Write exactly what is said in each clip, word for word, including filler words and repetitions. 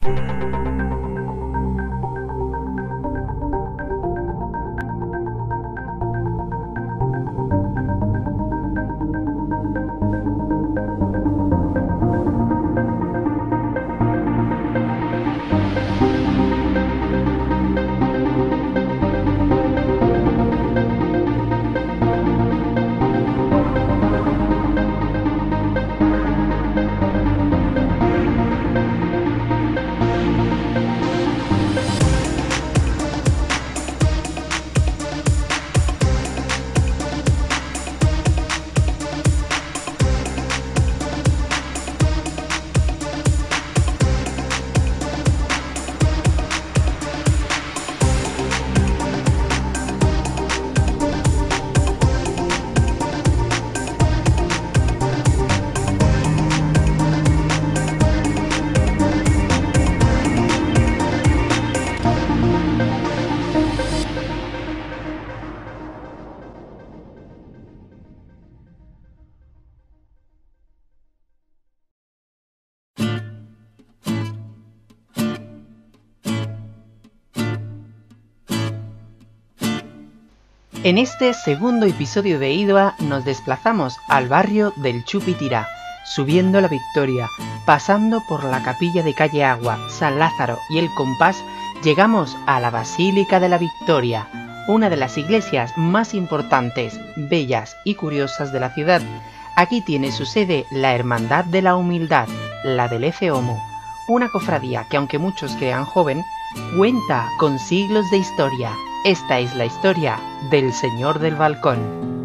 En este segundo episodio de Idoa nos desplazamos al barrio del Chupitirá, subiendo la Victoria, pasando por la capilla de Calle Agua, San Lázaro y el Compás, llegamos a la Basílica de la Victoria, una de las iglesias más importantes, bellas y curiosas de la ciudad. Aquí tiene su sede la Hermandad de la Humildad, la del Ece Homo, una cofradía que, aunque muchos crean joven, cuenta con siglos de historia. Esta es la historia del Señor del Balcón.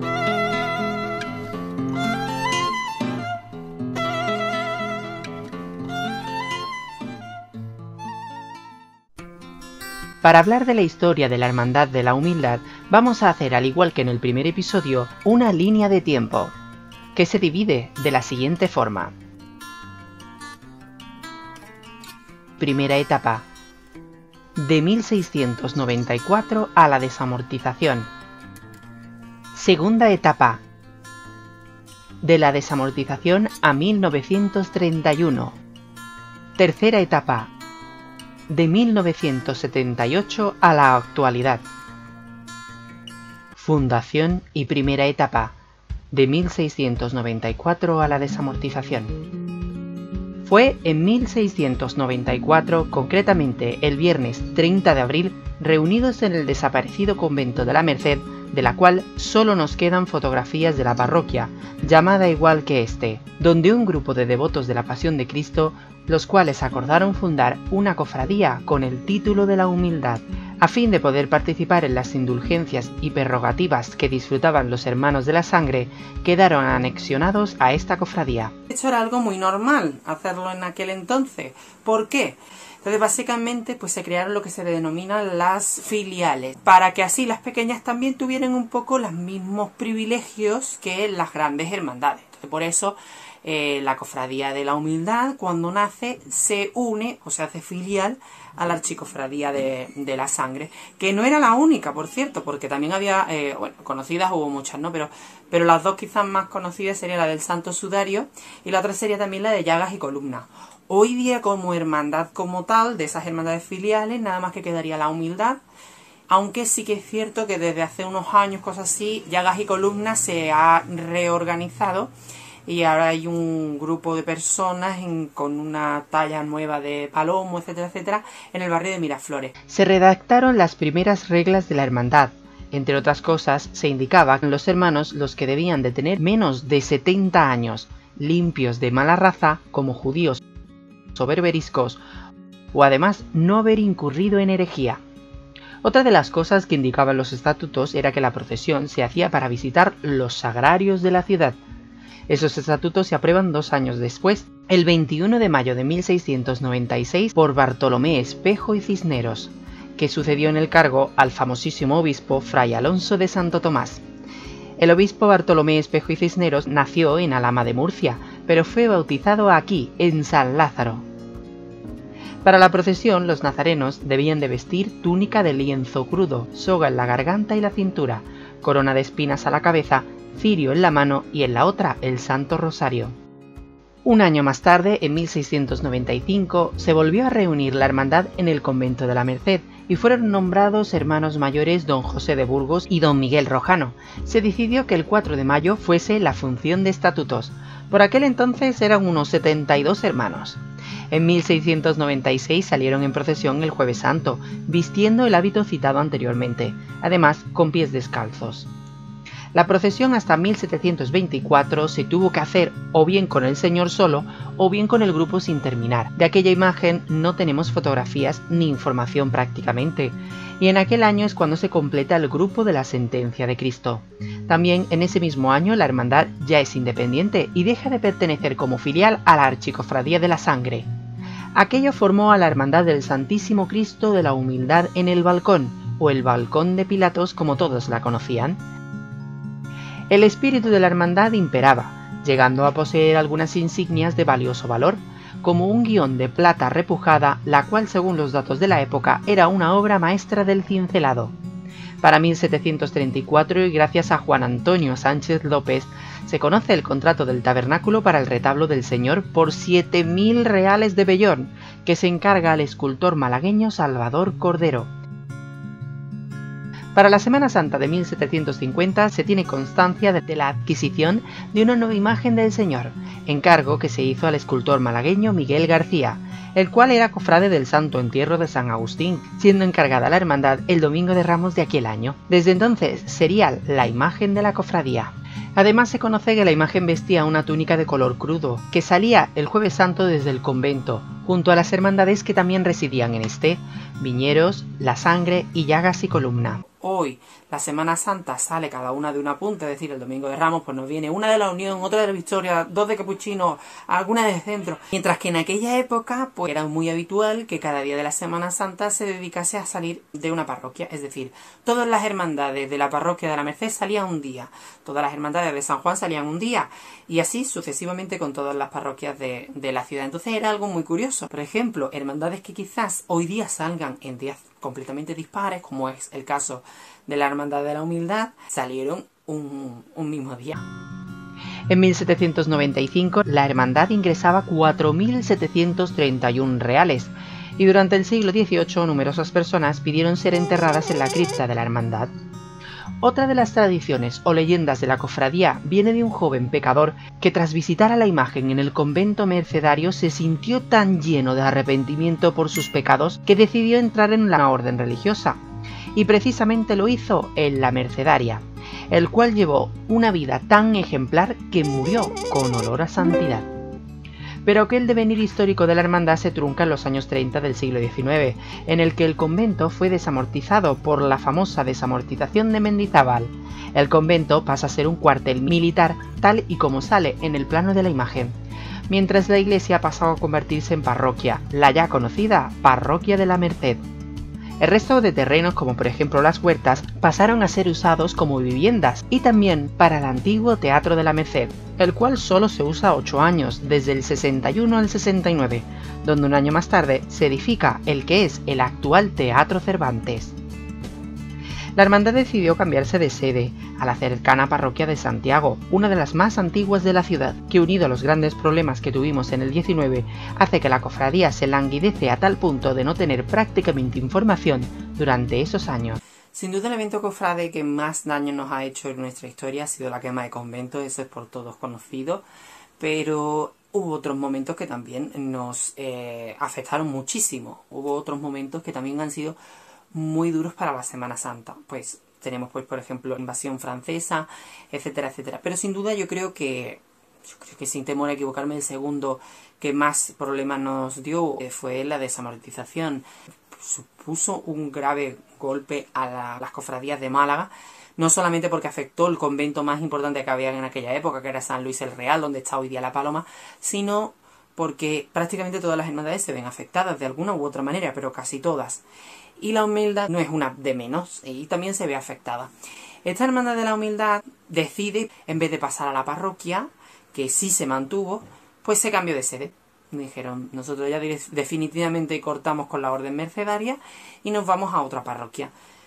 Para hablar de la historia de la Hermandad de la Humildad, vamos a hacer, al igual que en el primer episodio, una línea de tiempo, que se divide de la siguiente forma. Primera etapa, de mil seiscientos noventa y cuatro a la desamortización. Segunda etapa, de la desamortización a mil novecientos treinta y uno. Tercera etapa, de mil novecientos setenta y ocho a la actualidad. Fundación y primera etapa, de mil seiscientos noventa y cuatro a la desamortización. Fue en mil seiscientos noventa y cuatro, concretamente el viernes treinta de abril, reunidos en el desaparecido convento de la Merced, de la cual solo nos quedan fotografías de la parroquia, llamada igual que este, donde un grupo de devotos de la Pasión de Cristo, los cuales acordaron fundar una cofradía con el título de la Humildad, a fin de poder participar en las indulgencias y prerrogativas que disfrutaban los hermanos de la sangre, quedaron anexionados a esta cofradía. Esto era algo muy normal hacerlo en aquel entonces. ¿Por qué? Entonces básicamente pues se crearon lo que se denominan las filiales, para que así las pequeñas también tuvieran un poco los mismos privilegios que las grandes hermandades. Entonces por eso eh, la Cofradía de la Humildad, cuando nace, se une o se hace filial a la Archicofradía de, de la Sangre, que no era la única, por cierto, porque también había, eh, bueno, conocidas hubo muchas, ¿no? Pero, pero las dos quizás más conocidas sería la del Santo Sudario y la otra sería también la de Llagas y Columnas. Hoy día, como hermandad como tal, de esas hermandades filiales, nada más que quedaría la Humildad, aunque sí que es cierto que desde hace unos años, cosas así, Llagas y Columnas se ha reorganizado y ahora hay un grupo de personas en, con una talla nueva de palomo, etcétera, etcétera, en el barrio de Miraflores. Se redactaron las primeras reglas de la hermandad. Entre otras cosas, se indicaba que los hermanos los que debían de tener menos de setenta años, limpios de mala raza, como judíos o berberiscos, o además no haber incurrido en herejía. Otra de las cosas que indicaban los estatutos era que la procesión se hacía para visitar los sagrarios de la ciudad. Esos estatutos se aprueban dos años después, el veintiuno de mayo de mil seiscientos noventa y seis, por Bartolomé Espejo y Cisneros, que sucedió en el cargo al famosísimo obispo Fray Alonso de Santo Tomás. El obispo Bartolomé Espejo y Cisneros nació en Alhama de Murcia, pero fue bautizado aquí, en San Lázaro. Para la procesión, los nazarenos debían de vestir túnica de lienzo crudo, soga en la garganta y la cintura, corona de espinas a la cabeza, cirio en la mano y en la otra el Santo Rosario. Un año más tarde, en mil seiscientos noventa y cinco, se volvió a reunir la hermandad en el convento de la Merced y fueron nombrados hermanos mayores don José de Burgos y don Miguel Rojano. Se decidió que el cuatro de mayo fuese la función de estatutos. Por aquel entonces eran unos setenta y dos hermanos. En mil seiscientos noventa y seis salieron en procesión el Jueves Santo, vistiendo el hábito citado anteriormente, además con pies descalzos. La procesión hasta mil setecientos veinticuatro se tuvo que hacer o bien con el Señor solo o bien con el grupo sin terminar. De aquella imagen no tenemos fotografías ni información prácticamente, y en aquel año es cuando se completa el grupo de la Sentencia de Cristo. También en ese mismo año la hermandad ya es independiente y deja de pertenecer como filial a la Archicofradía de la Sangre. Aquello formó a la Hermandad del Santísimo Cristo de la Humildad en el Balcón, o el Balcón de Pilatos como todos la conocían. El espíritu de la hermandad imperaba, llegando a poseer algunas insignias de valioso valor, como un guión de plata repujada, la cual según los datos de la época era una obra maestra del cincelado. Para mil setecientos treinta y cuatro, y gracias a Juan Antonio Sánchez López, se conoce el contrato del tabernáculo para el retablo del Señor por siete mil reales de vellón, que se encarga al escultor malagueño Salvador Cordero. Para la Semana Santa de mil setecientos cincuenta se tiene constancia de la adquisición de una nueva imagen del Señor, encargo que se hizo al escultor malagueño Miguel García, el cual era cofrade del Santo Entierro de San Agustín, siendo encargada la hermandad el Domingo de Ramos de aquel año. Desde entonces sería la imagen de la cofradía. Además se conoce que la imagen vestía una túnica de color crudo, que salía el Jueves Santo desde el convento, junto a las hermandades que también residían en este, Viñeros, La Sangre y Llagas y Columna. Hoy, la Semana Santa sale cada una de una punta, es decir, el Domingo de Ramos pues nos viene una de la Unión, otra de la Victoria, dos de Capuchino, alguna de Centro. Mientras que en aquella época pues era muy habitual que cada día de la Semana Santa se dedicase a salir de una parroquia, es decir, todas las hermandades de la parroquia de la Merced salían un día, todas las hermandades de San Juan salían un día, y así sucesivamente con todas las parroquias de, de la ciudad. Entonces era algo muy curioso. Por ejemplo, hermandades que quizás hoy día salgan en días completamente dispares, como es el caso de la Hermandad de la Humildad, salieron un, un mismo día. En mil setecientos noventa y cinco la hermandad ingresaba cuatro mil setecientos treinta y uno reales, y durante el siglo dieciocho numerosas personas pidieron ser enterradas en la cripta de la hermandad. Otra de las tradiciones o leyendas de la cofradía viene de un joven pecador que tras visitar a la imagen en el convento mercedario se sintió tan lleno de arrepentimiento por sus pecados que decidió entrar en la orden religiosa, y precisamente lo hizo en la Mercedaria, el cual llevó una vida tan ejemplar que murió con olor a santidad. Pero aquel devenir histórico de la hermandad se trunca en los años treinta del siglo diecinueve, en el que el convento fue desamortizado por la famosa desamortización de Mendizábal. El convento pasa a ser un cuartel militar, tal y como sale en el plano de la imagen, mientras la iglesia pasó a convertirse en parroquia, la ya conocida Parroquia de la Merced. El resto de terrenos, como por ejemplo las huertas, pasaron a ser usados como viviendas y también para el antiguo Teatro de la Merced, el cual solo se usa ocho años, desde el sesenta y uno al sesenta y nueve, donde un año más tarde se edifica el que es el actual Teatro Cervantes. La hermandad decidió cambiarse de sede a la cercana parroquia de Santiago, una de las más antiguas de la ciudad, que unido a los grandes problemas que tuvimos en el diecinueve, hace que la cofradía se languidece a tal punto de no tener prácticamente información durante esos años. Sin duda el evento cofrade que más daño nos ha hecho en nuestra historia ha sido la quema de conventos, eso es por todos conocido, pero hubo otros momentos que también nos eh, afectaron muchísimo, hubo otros momentos que también han sido muy duros para la Semana Santa. Pues tenemos, pues por ejemplo, la invasión francesa, etcétera, etcétera. Pero sin duda yo creo que, yo creo que sin temor a equivocarme, el segundo que más problemas nos dio fue la desamortización. Supuso un grave golpe a la, las cofradías de Málaga, no solamente porque afectó el convento más importante que había en aquella época, que era San Luis el Real, donde está hoy día La Paloma, sino porque prácticamente todas las hermandades se ven afectadas de alguna u otra manera, pero casi todas. Y la humildad no es una de menos, y también se ve afectada. Esta hermandad de la humildad decide, en vez de pasar a la parroquia, que sí se mantuvo, pues se cambió de sede. Dijeron, nosotros ya definitivamente cortamos con la orden mercedaria y nos vamos a otra parroquia.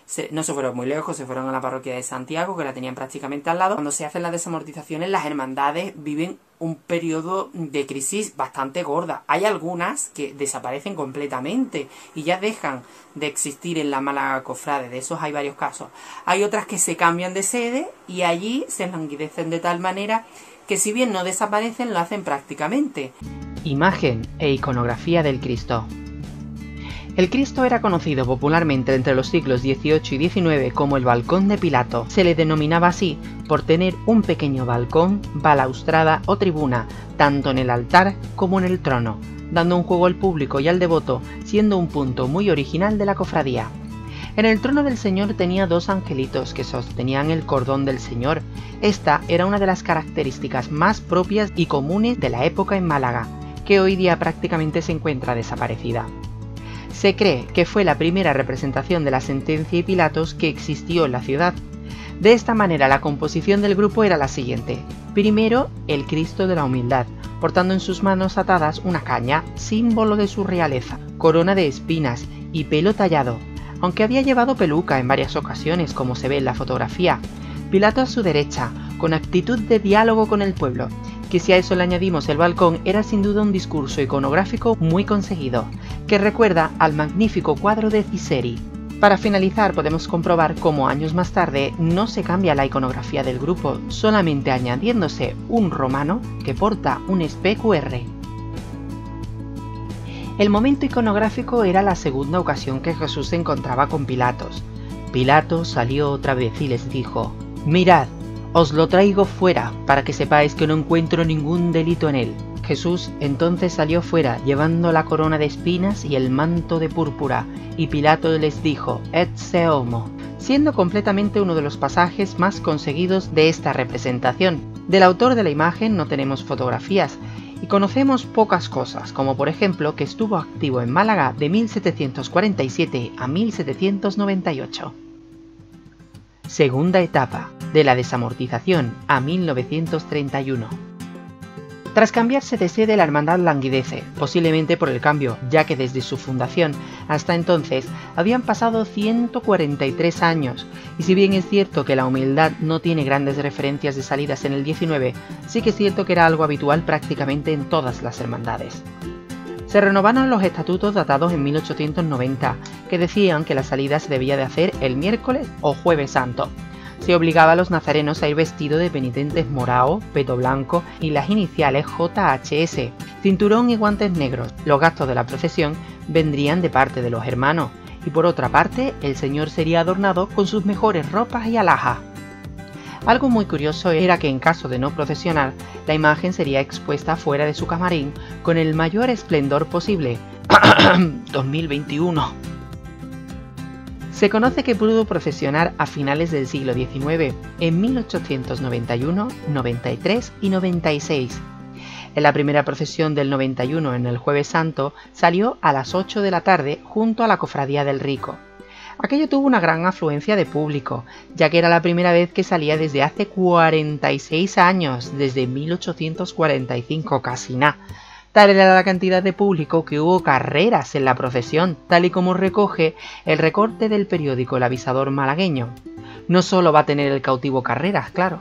Se, no se fueron muy lejos, se fueron a la parroquia de Santiago, que la tenían prácticamente al lado. Cuando se hacen las desamortizaciones, las hermandades viven un periodo de crisis bastante gorda. Hay algunas que desaparecen completamente y ya dejan de existir en la Málaga Cofrade. De esos hay varios casos. Hay otras que se cambian de sede y allí se languidecen de tal manera que, si bien no desaparecen, lo hacen prácticamente. Imagen e iconografía del Cristo. El Cristo era conocido popularmente entre los siglos dieciocho y diecinueve como el balcón de Pilato. Se le denominaba así por tener un pequeño balcón, balaustrada o tribuna, tanto en el altar como en el trono, dando un juego al público y al devoto, siendo un punto muy original de la cofradía. En el trono del Señor tenía dos angelitos que sostenían el cordón del Señor. Esta era una de las características más propias y comunes de la época en Málaga, que hoy día prácticamente se encuentra desaparecida. Se cree que fue la primera representación de la sentencia y Pilatos que existió en la ciudad. De esta manera la composición del grupo era la siguiente. Primero, el Cristo de la Humildad, portando en sus manos atadas una caña, símbolo de su realeza, corona de espinas y pelo tallado, aunque había llevado peluca en varias ocasiones, como se ve en la fotografía. Pilato a su derecha, con actitud de diálogo con el pueblo, que si a eso le añadimos el balcón, era sin duda un discurso iconográfico muy conseguido, que recuerda al magnífico cuadro de Ciseri. Para finalizar, podemos comprobar cómo años más tarde no se cambia la iconografía del grupo, solamente añadiéndose un romano que porta un espe cu erre. El momento iconográfico era la segunda ocasión que Jesús se encontraba con Pilatos. Pilato salió otra vez y les dijo: «Mirad, os lo traigo fuera, para que sepáis que no encuentro ningún delito en él». Jesús entonces salió fuera, llevando la corona de espinas y el manto de púrpura, y Pilato les dijo: «Ecce homo», siendo completamente uno de los pasajes más conseguidos de esta representación. Del autor de la imagen no tenemos fotografías, y conocemos pocas cosas, como por ejemplo que estuvo activo en Málaga de mil setecientos cuarenta y siete a mil setecientos noventa y ocho. Segunda etapa, de la desamortización a mil novecientos treinta y uno. Tras cambiarse de sede, la hermandad languidece, posiblemente por el cambio, ya que desde su fundación hasta entonces habían pasado ciento cuarenta y tres años, y si bien es cierto que la humildad no tiene grandes referencias de salidas en el diecinueve, sí que es cierto que era algo habitual prácticamente en todas las hermandades. Se renovaron los estatutos datados en mil ochocientos noventa, que decían que la salida se debía de hacer el miércoles o jueves santo. Se obligaba a los nazarenos a ir vestidos de penitentes morao, peto blanco y las iniciales J H S, cinturón y guantes negros. Los gastos de la procesión vendrían de parte de los hermanos, y por otra parte el Señor sería adornado con sus mejores ropas y alhajas. Algo muy curioso era que en caso de no procesionar, la imagen sería expuesta fuera de su camarín con el mayor esplendor posible. dos mil veintiuno. Se conoce que pudo procesionar a finales del siglo diecinueve, en mil ochocientos noventa y uno, noventa y tres y noventa y seis. En la primera procesión del noventa y uno, en el Jueves Santo, salió a las ocho de la tarde junto a la Cofradía del Rico. Aquello tuvo una gran afluencia de público, ya que era la primera vez que salía desde hace cuarenta y seis años, desde mil ochocientos cuarenta y cinco, casi nada. Tal era la cantidad de público que hubo carreras en la procesión, tal y como recoge el recorte del periódico El Avisador malagueño. No solo va a tener el cautivo carreras, claro.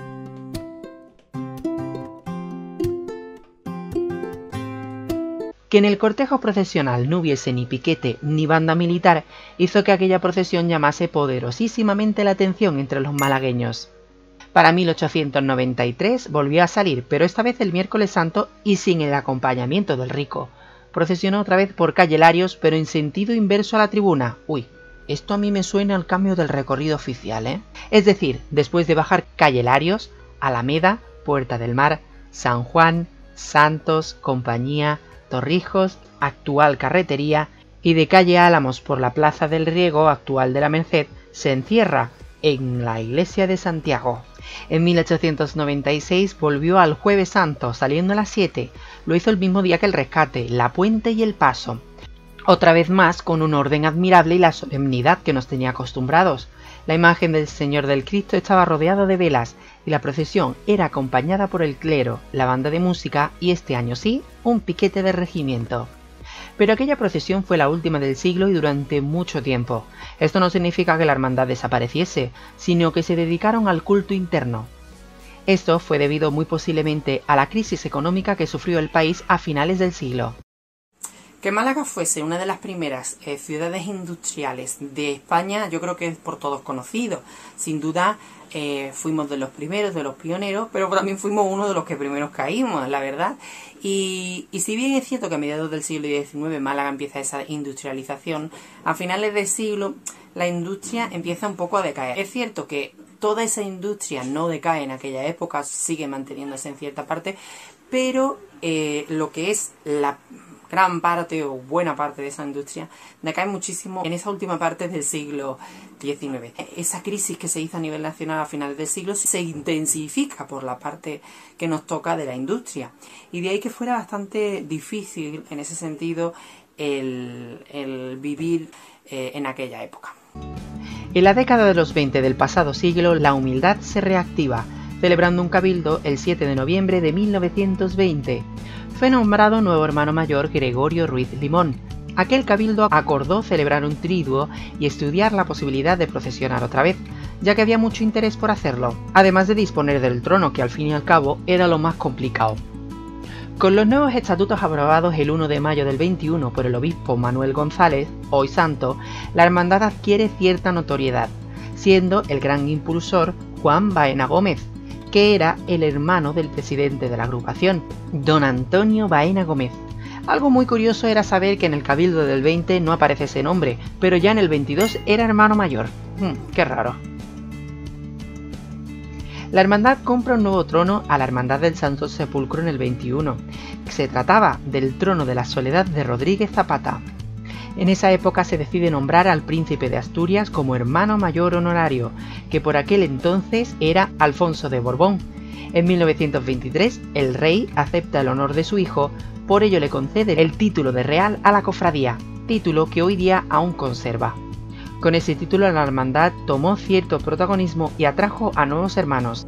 Que en el cortejo procesional no hubiese ni piquete ni banda militar hizo que aquella procesión llamase poderosísimamente la atención entre los malagueños. Para mil ochocientos noventa y tres volvió a salir, pero esta vez el miércoles santo y sin el acompañamiento del Rico. Procesionó otra vez por calle Larios, pero en sentido inverso a la tribuna. Uy, esto a mí me suena al cambio del recorrido oficial, ¿eh? Es decir, después de bajar calle Larios, Alameda, Puerta del Mar, San Juan, Santos, Compañía, Torrijos, actual Carretería, y de calle Álamos por la Plaza del Riego, actual de la Merced, se encierra en la iglesia de Santiago. En mil ochocientos noventa y seis volvió al Jueves Santo, saliendo a las siete. Lo hizo el mismo día que el Rescate, la Puente y el Paso. Otra vez más con un orden admirable y la solemnidad que nos tenía acostumbrados. La imagen del Señor del Cristo estaba rodeada de velas y la procesión era acompañada por el clero, la banda de música y este año sí, un piquete de regimiento. Pero aquella procesión fue la última del siglo y durante mucho tiempo. Esto no significa que la hermandad desapareciese, sino que se dedicaron al culto interno. Esto fue debido muy posiblemente a la crisis económica que sufrió el país a finales del siglo. Que Málaga fuese una de las primeras eh, ciudades industriales de España, yo creo que es por todos conocido. Sin duda eh, fuimos de los primeros, de los pioneros, pero también fuimos uno de los que primeros caímos, la verdad. Y, y si bien es cierto que a mediados del siglo diecinueve Málaga empieza esa industrialización, a finales del siglo la industria empieza un poco a decaer. Es cierto que toda esa industria no decae en aquella época, sigue manteniéndose en cierta parte, pero eh, lo que es la gran parte o buena parte de esa industria decae muchísimo en esa última parte del siglo diecinueve. Esa crisis que se hizo a nivel nacional a finales del siglo se intensifica por la parte que nos toca de la industria. Y de ahí que fuera bastante difícil en ese sentido el, el vivir eh, en aquella época. En la década de los veinte del pasado siglo, la humildad se reactiva, celebrando un cabildo el siete de noviembre de mil novecientos veinte. Fue nombrado nuevo hermano mayor Gregorio Ruiz Limón. Aquel cabildo acordó celebrar un triduo y estudiar la posibilidad de procesionar otra vez, ya que había mucho interés por hacerlo, además de disponer del trono, que al fin y al cabo era lo más complicado. Con los nuevos estatutos aprobados el uno de mayo del veintiuno por el obispo Manuel González, hoy santo, la hermandad adquiere cierta notoriedad, siendo el gran impulsor Juan Baena Gómez, que era el hermano del presidente de la agrupación, don Antonio Baena Gómez. Algo muy curioso era saber que en el cabildo del veinte no aparece ese nombre, pero ya en el veintidós era hermano mayor. Hmm, qué raro. La hermandad compra un nuevo trono a la Hermandad del Santo Sepulcro en el veintiuno. Se trataba del trono de la Soledad de Rodríguez Zapata. En esa época se decide nombrar al príncipe de Asturias como hermano mayor honorario, que por aquel entonces era Alfonso de Borbón. En mil novecientos veintitrés el rey acepta el honor de su hijo, por ello le concede el título de real a la cofradía, título que hoy día aún conserva. Con ese título la hermandad tomó cierto protagonismo y atrajo a nuevos hermanos.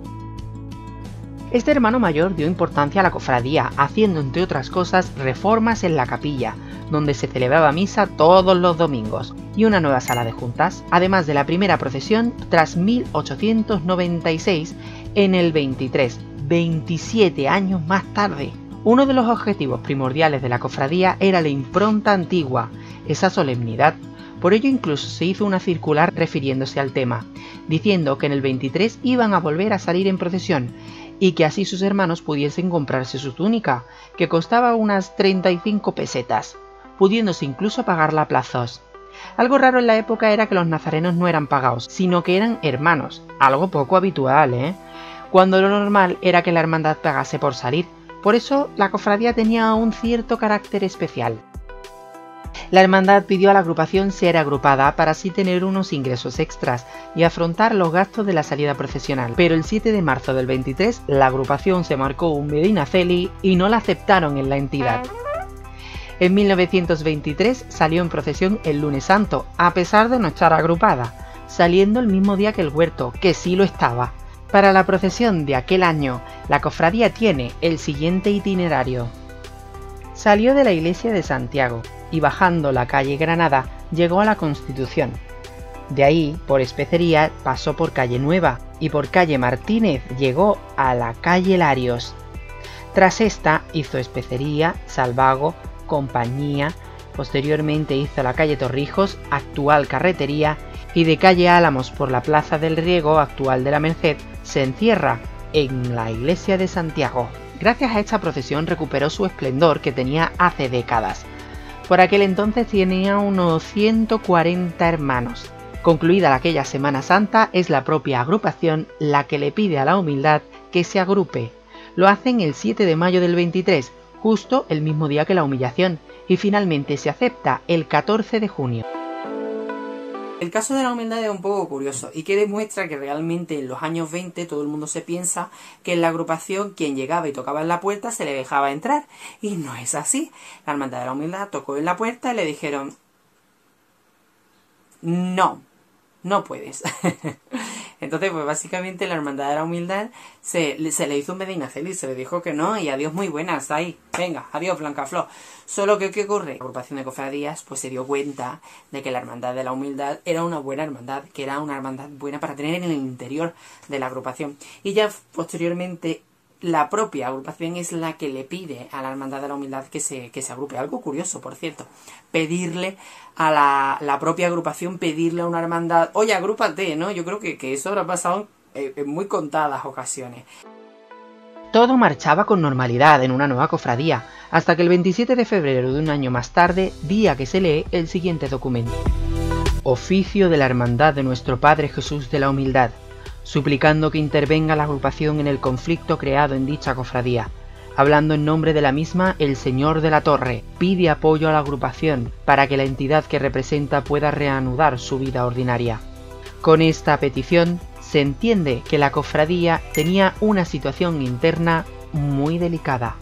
Este hermano mayor dio importancia a la cofradía, haciendo entre otras cosas reformas en la capilla, donde se celebraba misa todos los domingos, y una nueva sala de juntas, además de la primera procesión tras mil ochocientos noventa y seis en el veintitrés, veintisiete años más tarde. Uno de los objetivos primordiales de la cofradía era la impronta antigua, esa solemnidad. Por ello incluso se hizo una circular refiriéndose al tema, diciendo que en el veintitrés iban a volver a salir en procesión, y que así sus hermanos pudiesen comprarse su túnica, que costaba unas treinta y cinco pesetas, pudiéndose incluso pagarla a plazos. Algo raro en la época era que los nazarenos no eran pagados, sino que eran hermanos, algo poco habitual, ¿eh? Cuando lo normal era que la hermandad pagase por salir, por eso la cofradía tenía un cierto carácter especial. La hermandad pidió a la agrupación ser agrupada para así tener unos ingresos extras y afrontar los gastos de la salida procesional, pero el siete de marzo del veintitrés la agrupación se marcó un Medinaceli y no la aceptaron en la entidad. En mil novecientos veintitrés salió en procesión el lunes santo, a pesar de no estar agrupada, saliendo el mismo día que el huerto, que sí lo estaba. Para la procesión de aquel año, la cofradía tiene el siguiente itinerario. Salió de la iglesia de Santiago y bajando la calle Granada llegó a la Constitución. De ahí, por Especería, pasó por calle Nueva y por calle Martínez llegó a la calle Larios. Tras esta hizo Especería, Salvago, Compañía, posteriormente hizo la calle Torrijos, actual Carretería, y de calle Álamos por la Plaza del Riego, actual de la Merced, se encierra en la iglesia de Santiago. Gracias a esta procesión recuperó su esplendor que tenía hace décadas. Por aquel entonces tenía unos ciento cuarenta hermanos. Concluida aquella Semana Santa, es la propia agrupación la que le pide a la humildad que se agrupe. Lo hacen el siete de mayo del veintitrés, justo el mismo día que la humillación, y finalmente se acepta el catorce de junio. El caso de la humildad es un poco curioso y que demuestra que realmente en los años veinte todo el mundo se piensa que en la agrupación quien llegaba y tocaba en la puerta se le dejaba entrar, y no es así. La hermandad de la humildad tocó en la puerta y le dijeron no, no puedes. Entonces, pues básicamente la Hermandad de la Humildad se, se le hizo un Medina Celi, se le dijo que no, y adiós muy buenas, ahí, venga, adiós Blancaflor. Solo que, ¿qué ocurre? La agrupación de cofradías pues se dio cuenta de que la Hermandad de la Humildad era una buena hermandad, que era una hermandad buena para tener en el interior de la agrupación. Y ya posteriormente la propia agrupación es la que le pide a la Hermandad de la Humildad que se, que se agrupe. Algo curioso, por cierto, pedirle a la, la propia agrupación, pedirle a una hermandad, oye, agrúpate, ¿no? Yo creo que, que eso habrá pasado en, en muy contadas ocasiones. Todo marchaba con normalidad en una nueva cofradía, hasta que el veintisiete de febrero de un año más tarde, día que se lee el siguiente documento. Oficio de la Hermandad de Nuestro Padre Jesús de la Humildad, suplicando que intervenga la agrupación en el conflicto creado en dicha cofradía. Hablando en nombre de la misma, el Señor de la Torre pide apoyo a la agrupación para que la entidad que representa pueda reanudar su vida ordinaria. Con esta petición, se entiende que la cofradía tenía una situación interna muy delicada.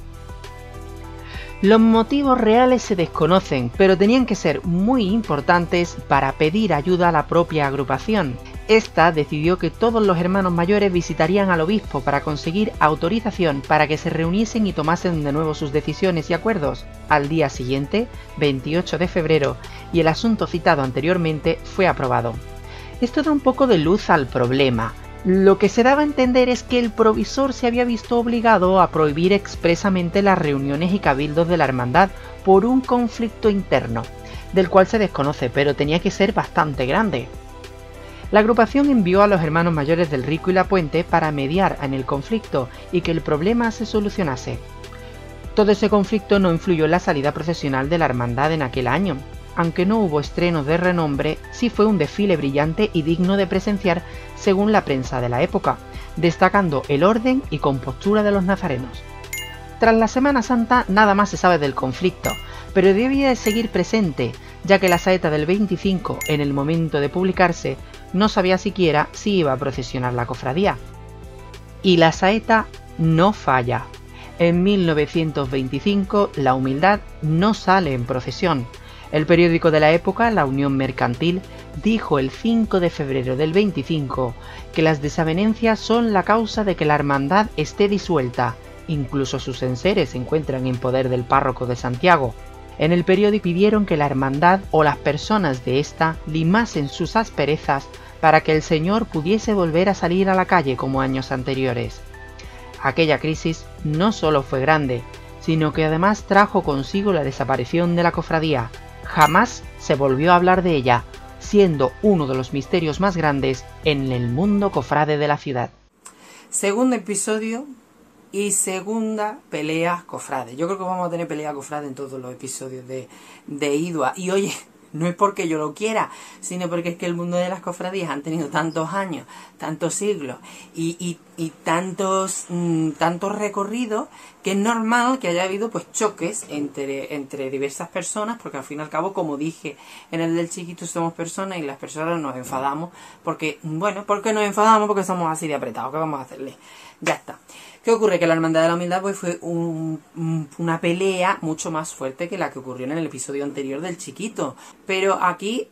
Los motivos reales se desconocen, pero tenían que ser muy importantes para pedir ayuda a la propia agrupación. Esta decidió que todos los hermanos mayores visitarían al obispo para conseguir autorización para que se reuniesen y tomasen de nuevo sus decisiones y acuerdos. Al día siguiente, veintiocho de febrero, y el asunto citado anteriormente fue aprobado. Esto da un poco de luz al problema. Lo que se daba a entender es que el provisor se había visto obligado a prohibir expresamente las reuniones y cabildos de la hermandad por un conflicto interno, del cual se desconoce, pero tenía que ser bastante grande. La agrupación envió a los hermanos mayores del Rico y la Puente para mediar en el conflicto y que el problema se solucionase. Todo ese conflicto no influyó en la salida procesional de la hermandad en aquel año. Aunque no hubo estrenos de renombre, sí fue un desfile brillante y digno de presenciar según la prensa de la época, destacando el orden y compostura de los nazarenos. Tras la Semana Santa nada más se sabe del conflicto, pero debía de seguir presente, ya que la saeta del veinticinco, en el momento de publicarse, no sabía siquiera si iba a procesionar la cofradía. Y la saeta no falla. En mil novecientos veinticinco la Humildad no sale en procesión. El periódico de la época, La Unión Mercantil, dijo el cinco de febrero del veinticinco que las desavenencias son la causa de que la hermandad esté disuelta. Incluso sus enseres se encuentran en poder del párroco de Santiago. En el periódico pidieron que la hermandad o las personas de esta limasen sus asperezas para que el Señor pudiese volver a salir a la calle como años anteriores. Aquella crisis no solo fue grande, sino que además trajo consigo la desaparición de la cofradía. Jamás se volvió a hablar de ella, siendo uno de los misterios más grandes en el mundo cofrade de la ciudad. Segundo episodio y segunda pelea cofrade. Yo creo que vamos a tener pelea cofrade en todos los episodios de, de Idua. Y oye, no es porque yo lo quiera, sino porque es que el mundo de las cofradías han tenido tantos años, tantos siglos y, y, y tantos, mmm, tantos recorridos, que es normal que haya habido pues choques entre, entre diversas personas, porque al fin y al cabo, como dije en el del Chiquito, somos personas y las personas nos enfadamos, porque, bueno, porque nos enfadamos porque somos así de apretados, ¿qué vamos a hacerle? Ya está. ¿Qué ocurre? Que la Hermandad de la Humildad pues, fue un, una pelea mucho más fuerte que la que ocurrió en el episodio anterior del Chiquito. Pero aquí,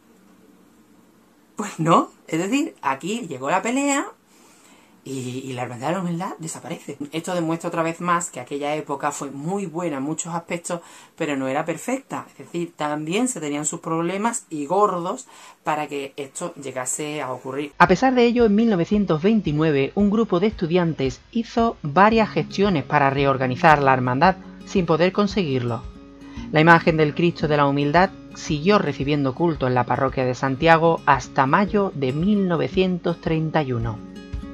pues no. Es decir, aquí llegó la pelea y, y la Hermandad de la Humildad desaparece. Esto demuestra otra vez más que aquella época fue muy buena en muchos aspectos, pero no era perfecta. Es decir, también se tenían sus problemas y gordos para que esto llegase a ocurrir. A pesar de ello, en mil novecientos veintinueve, un grupo de estudiantes hizo varias gestiones para reorganizar la hermandad, sin poder conseguirlo. La imagen del Cristo de la Humildad siguió recibiendo culto en la parroquia de Santiago hasta mayo de mil novecientos treinta y uno.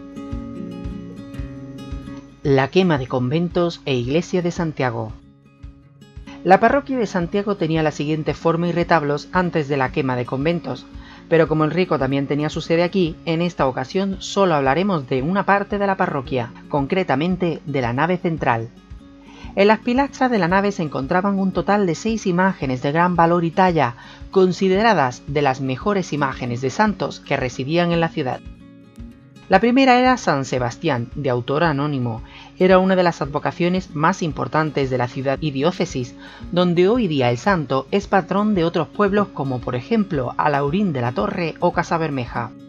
La quema de conventos e iglesia de Santiago. La parroquia de Santiago tenía la siguiente forma y retablos antes de la quema de conventos, pero como el Rico también tenía su sede aquí, en esta ocasión solo hablaremos de una parte de la parroquia, concretamente de la nave central. En las pilastras de la nave se encontraban un total de seis imágenes de gran valor y talla, consideradas de las mejores imágenes de santos que residían en la ciudad. La primera era San Sebastián, de autor anónimo. Era una de las advocaciones más importantes de la ciudad y diócesis, donde hoy día el santo es patrón de otros pueblos como por ejemplo Alhaurín de la Torre o Casabermeja.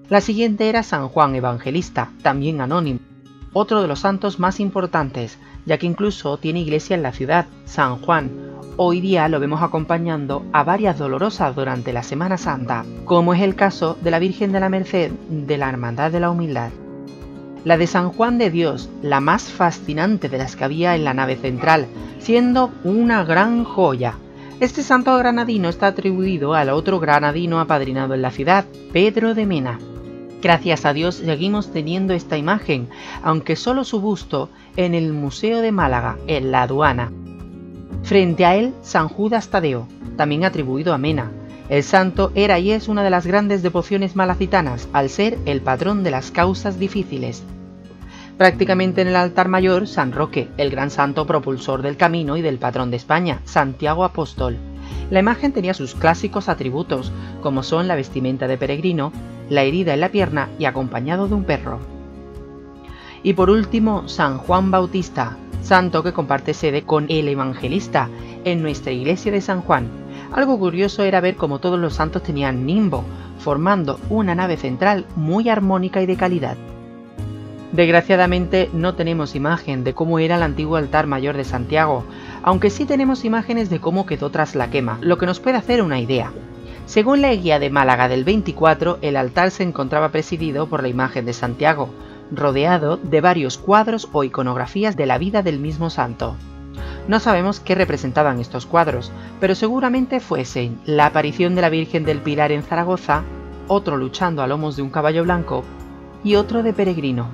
La siguiente era San Juan Evangelista, también anónimo, otro de los santos más importantes, ya que incluso tiene iglesia en la ciudad, San Juan. Hoy día lo vemos acompañando a varias dolorosas durante la Semana Santa, como es el caso de la Virgen de la Merced de la Hermandad de la Humildad. La de San Juan de Dios, la más fascinante de las que había en la nave central, siendo una gran joya. Este santo granadino está atribuido al otro granadino apadrinado en la ciudad, Pedro de Mena. Gracias a Dios seguimos teniendo esta imagen, aunque solo su busto, en el Museo de Málaga, en la Aduana. Frente a él, San Judas Tadeo, también atribuido a Mena. El santo era y es una de las grandes devociones malacitanas, al ser el patrón de las causas difíciles. Prácticamente en el altar mayor, San Roque, el gran santo propulsor del camino y del patrón de España, Santiago Apóstol. La imagen tenía sus clásicos atributos, como son la vestimenta de peregrino, la herida en la pierna y acompañado de un perro. Y por último, San Juan Bautista, santo que comparte sede con el Evangelista en nuestra iglesia de San Juan. Algo curioso era ver cómo todos los santos tenían nimbo, formando una nave central muy armónica y de calidad. Desgraciadamente no tenemos imagen de cómo era el antiguo altar mayor de Santiago, aunque sí tenemos imágenes de cómo quedó tras la quema, lo que nos puede hacer una idea. Según la guía de Málaga del veinticuatro, el altar se encontraba presidido por la imagen de Santiago, rodeado de varios cuadros o iconografías de la vida del mismo santo. No sabemos qué representaban estos cuadros, pero seguramente fuesen la aparición de la Virgen del Pilar en Zaragoza, otro luchando a lomos de un caballo blanco y otro de peregrino.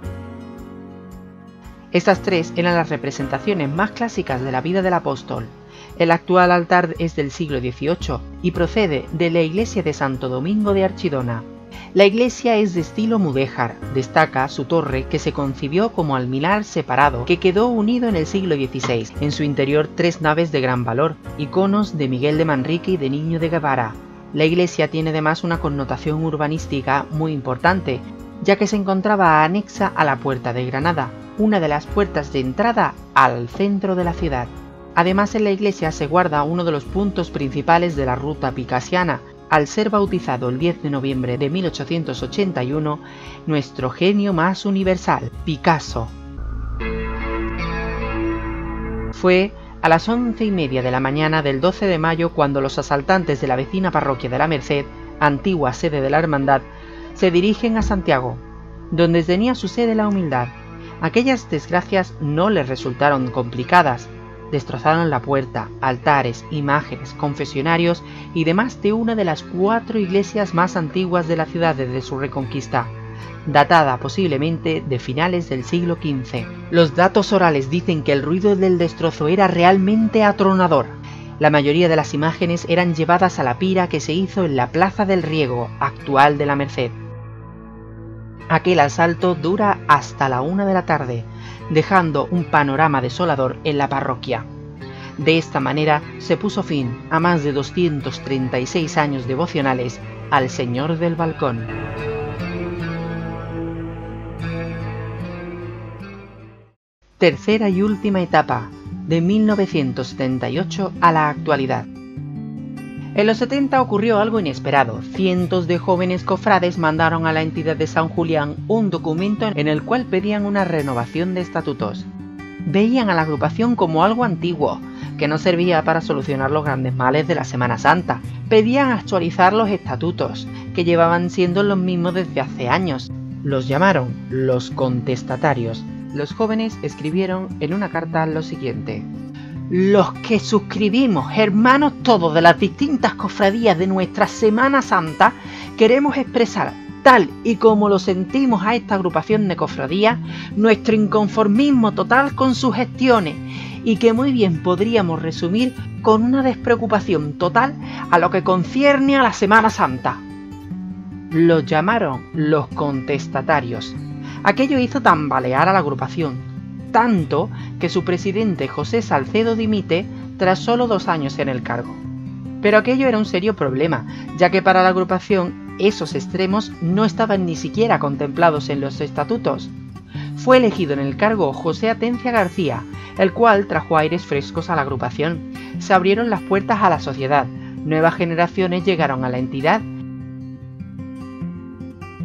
Estas tres eran las representaciones más clásicas de la vida del apóstol. El actual altar es del siglo dieciocho y procede de la iglesia de Santo Domingo de Archidona. La iglesia es de estilo mudéjar, destaca su torre que se concibió como alminar separado que quedó unido en el siglo dieciséis, en su interior tres naves de gran valor, iconos de Miguel de Manrique y de Niño de Guevara. La iglesia tiene además una connotación urbanística muy importante, ya que se encontraba anexa a la Puerta de Granada, una de las puertas de entrada al centro de la ciudad. Además, en la iglesia se guarda uno de los puntos principales de la ruta picasiana, al ser bautizado el diez de noviembre de mil ochocientos ochenta y uno, nuestro genio más universal, Picasso. Fue a las once y media de la mañana del doce de mayo cuando los asaltantes de la vecina parroquia de la Merced, antigua sede de la Hermandad, se dirigen a Santiago, donde tenía su sede la Humildad. Aquellas desgracias no les resultaron complicadas. Destrozaron la puerta, altares, imágenes, confesionarios y demás de una de las cuatro iglesias más antiguas de la ciudad desde su reconquista, datada posiblemente de finales del siglo quince. Los datos orales dicen que el ruido del destrozo era realmente atronador. La mayoría de las imágenes eran llevadas a la pira que se hizo en la Plaza del Riego, actual de la Merced. Aquel asalto dura hasta la una de la tarde, dejando un panorama desolador en la parroquia. De esta manera se puso fin a más de doscientos treinta y seis años devocionales al Señor del Balcón. Tercera y última etapa, de mil novecientos setenta y ocho a la actualidad. En los setenta ocurrió algo inesperado. Cientos de jóvenes cofrades mandaron a la entidad de San Julián un documento en el cual pedían una renovación de estatutos. Veían a la agrupación como algo antiguo, que no servía para solucionar los grandes males de la Semana Santa. Pedían actualizar los estatutos, que llevaban siendo los mismos desde hace años. Los llamaron los contestatarios. Los jóvenes escribieron en una carta lo siguiente: los que suscribimos, hermanos todos de las distintas cofradías de nuestra Semana Santa, queremos expresar, tal y como lo sentimos a esta agrupación de cofradías, nuestro inconformismo total con sus gestiones, y que muy bien podríamos resumir con una despreocupación total a lo que concierne a la Semana Santa. Los llamaron los contestatarios. Aquello hizo tambalear a la agrupación, tanto que su presidente José Salcedo dimite tras solo dos años en el cargo. Pero aquello era un serio problema, ya que para la agrupación esos extremos no estaban ni siquiera contemplados en los estatutos. Fue elegido en el cargo José Atencia García, el cual trajo aires frescos a la agrupación. Se abrieron las puertas a la sociedad, nuevas generaciones llegaron a la entidad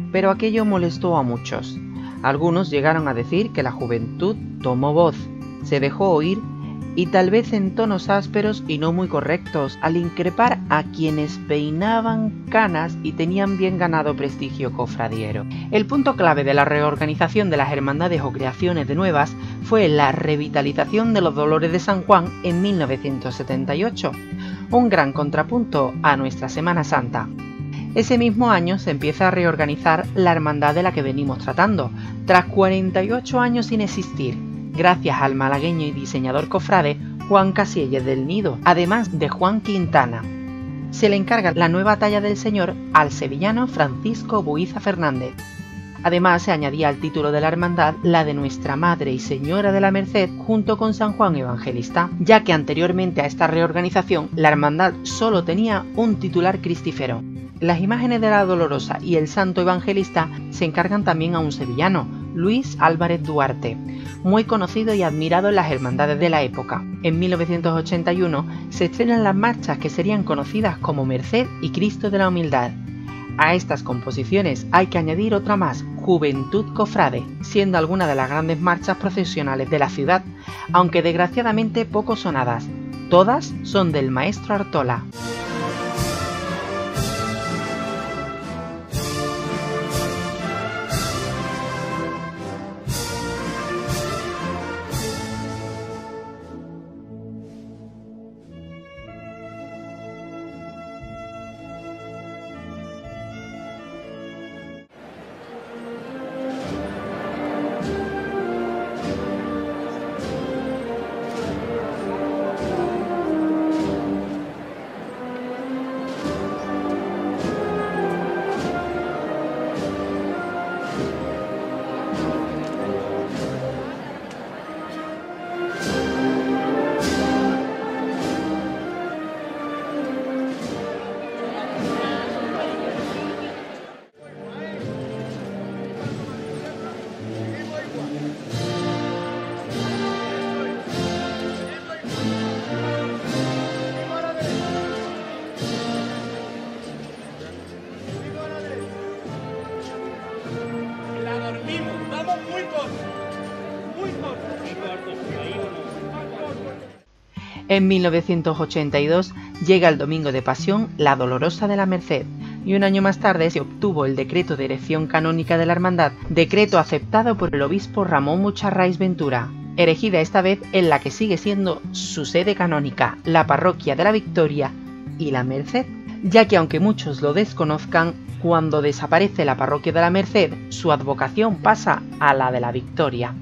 pero aquello molestó a muchos. Algunos llegaron a decir que la juventud tomó voz, se dejó oír y tal vez en tonos ásperos y no muy correctos, al increpar a quienes peinaban canas y tenían bien ganado prestigio cofradiero. El punto clave de la reorganización de las hermandades o creaciones de nuevas fue la revitalización de los Dolores de San Juan en mil novecientos setenta y ocho, un gran contrapunto a nuestra Semana Santa. Ese mismo año se empieza a reorganizar la hermandad de la que venimos tratando, tras cuarenta y ocho años sin existir, gracias al malagueño y diseñador cofrade Juan Casielles del Nido, además de Juan Quintana. Se le encarga la nueva talla del Señor al sevillano Francisco Buiza Fernández. Además se añadía al título de la hermandad la de Nuestra Madre y Señora de la Merced junto con San Juan Evangelista, ya que anteriormente a esta reorganización la hermandad solo tenía un titular cristífero. Las imágenes de la Dolorosa y el Santo Evangelista se encargan también a un sevillano, Luis Álvarez Duarte, muy conocido y admirado en las hermandades de la época. En mil novecientos ochenta y uno se estrenan las marchas que serían conocidas como Merced y Cristo de la Humildad. A estas composiciones hay que añadir otra más, Juventud Cofrade, siendo alguna de las grandes marchas procesionales de la ciudad, aunque desgraciadamente poco sonadas. Todas son del maestro Artola. En mil novecientos ochenta y dos llega el Domingo de Pasión, la Dolorosa de la Merced, y un año más tarde se obtuvo el decreto de erección canónica de la hermandad, decreto aceptado por el obispo Ramón Mucharrais Ventura, erigida esta vez en la que sigue siendo su sede canónica, la parroquia de la Victoria y la Merced, ya que aunque muchos lo desconozcan, cuando desaparece la parroquia de la Merced, su advocación pasa a la de la Victoria.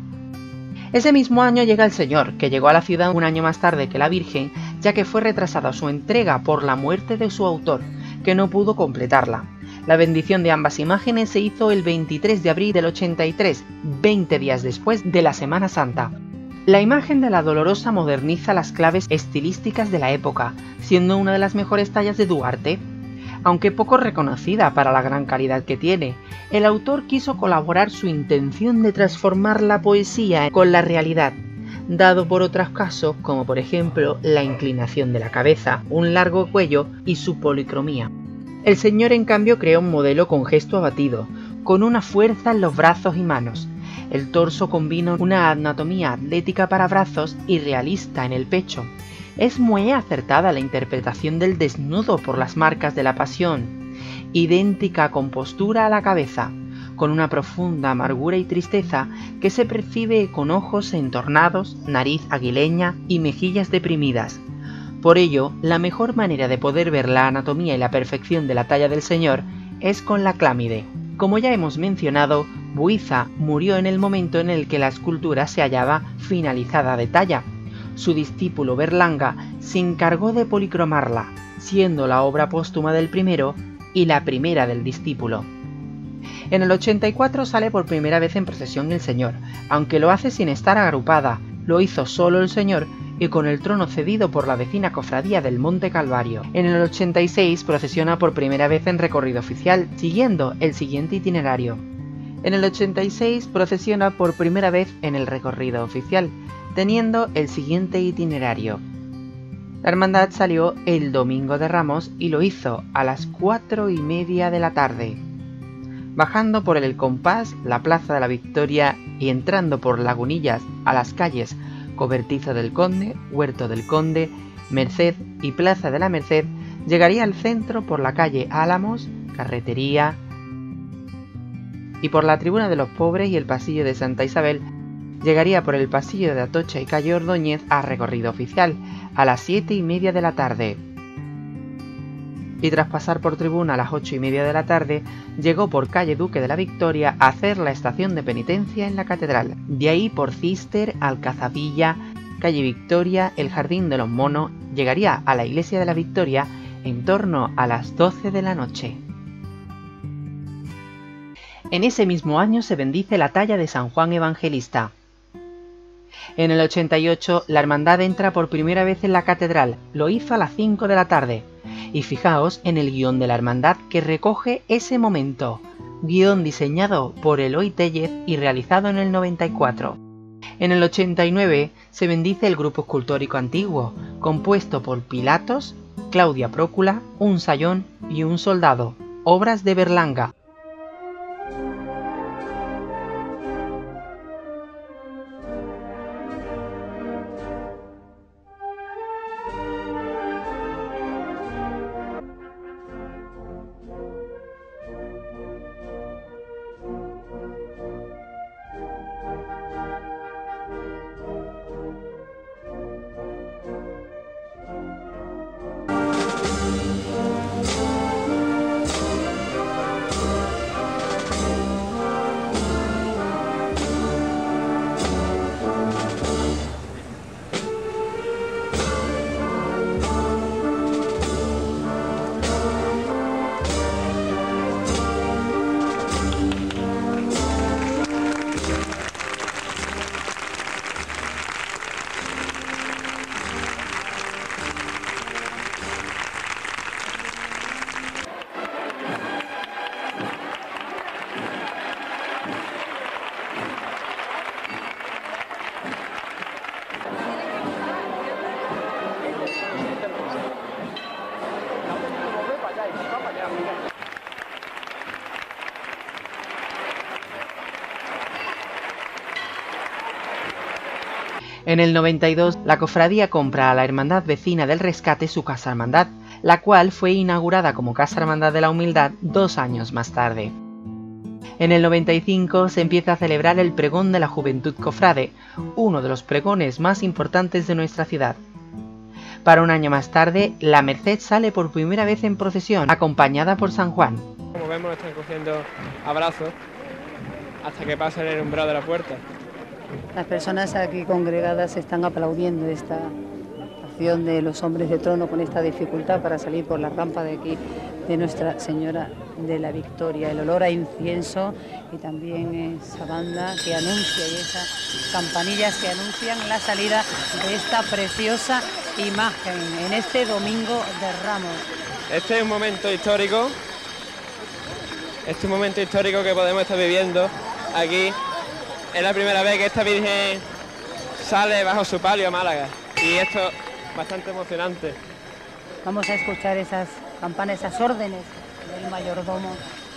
Ese mismo año llega el Señor, que llegó a la ciudad un año más tarde que la Virgen, ya que fue retrasada su entrega por la muerte de su autor, que no pudo completarla. La bendición de ambas imágenes se hizo el veintitrés de abril del ochenta y tres, veinte días después de la Semana Santa. La imagen de la Dolorosa moderniza las claves estilísticas de la época, siendo una de las mejores tallas de Duarte. Aunque poco reconocida para la gran calidad que tiene, el autor quiso colaborar su intención de transformar la poesía con la realidad, dado por otros casos como por ejemplo la inclinación de la cabeza, un largo cuello y su policromía. El Señor en cambio creó un modelo con gesto abatido, con una fuerza en los brazos y manos. El torso combina una anatomía atlética para brazos y realista en el pecho. Es muy acertada la interpretación del desnudo por las marcas de la pasión, idéntica compostura a la cabeza, con una profunda amargura y tristeza que se percibe con ojos entornados, nariz aguileña y mejillas deprimidas. Por ello, la mejor manera de poder ver la anatomía y la perfección de la talla del Señor es con la clámide. Como ya hemos mencionado, Buiza murió en el momento en el que la escultura se hallaba finalizada de talla. Su discípulo Berlanga se encargó de policromarla, siendo la obra póstuma del primero y la primera del discípulo. En el ochenta y cuatro sale por primera vez en procesión el Señor, aunque lo hace sin estar agrupada, lo hizo solo el Señor y con el trono cedido por la vecina cofradía del Monte Calvario. En el ochenta y seis procesiona por primera vez en recorrido oficial, siguiendo el siguiente itinerario. En el ochenta y seis procesiona por primera vez en el recorrido oficial, teniendo el siguiente itinerario. La hermandad salió el Domingo de Ramos y lo hizo a las cuatro y media de la tarde. bajando por el Compás, la Plaza de la Victoria y entrando por Lagunillas a las calles Cobertizo del Conde, Huerto del Conde, Merced y Plaza de la Merced, llegaría al centro por la calle Álamos, Carretería, y por la Tribuna de los Pobres y el Pasillo de Santa Isabel, llegaría por el Pasillo de Atocha y calle Ordóñez a recorrido oficial a las siete y media de la tarde. Y tras pasar por Tribuna a las ocho y media de la tarde, llegó por calle Duque de la Victoria a hacer la estación de penitencia en la Catedral. De ahí por Císter, Alcazabilla, calle Victoria, el Jardín de los Monos, llegaría a la Iglesia de la Victoria en torno a las doce de la noche. En ese mismo año se bendice la talla de San Juan Evangelista. En el ochenta y ocho la hermandad entra por primera vez en la catedral, lo hizo a las cinco de la tarde. Y fijaos en el guión de la hermandad que recoge ese momento, guión diseñado por Eloy Tellez y realizado en el noventa y cuatro. En el ochenta y nueve se bendice el grupo escultórico antiguo, compuesto por Pilatos, Claudia Prócula, un sayón y un soldado, obras de Berlanga. En el noventa y dos, la cofradía compra a la Hermandad Vecina del Rescate su Casa Hermandad, la cual fue inaugurada como Casa Hermandad de la Humildad dos años más tarde. En el noventa y cinco se empieza a celebrar el Pregón de la Juventud Cofrade, uno de los pregones más importantes de nuestra ciudad. Para un año más tarde, la Merced sale por primera vez en procesión, acompañada por San Juan. Como vemos, están cogiendo abrazos hasta que pasen el umbral de la puerta. Las personas aquí congregadas están aplaudiendo esta acción de los hombres de trono con esta dificultad para salir por la rampa de aquí de Nuestra Señora de la Victoria. El olor a incienso y también esa banda que anuncia y esas campanillas que anuncian la salida de esta preciosa imagen en este Domingo de Ramos. Este es un momento histórico, este es un momento histórico que podemos estar viviendo aquí. Es la primera vez que esta Virgen sale bajo su palio a Málaga y esto es bastante emocionante. Vamos a escuchar esas campanas, esas órdenes del mayordomo.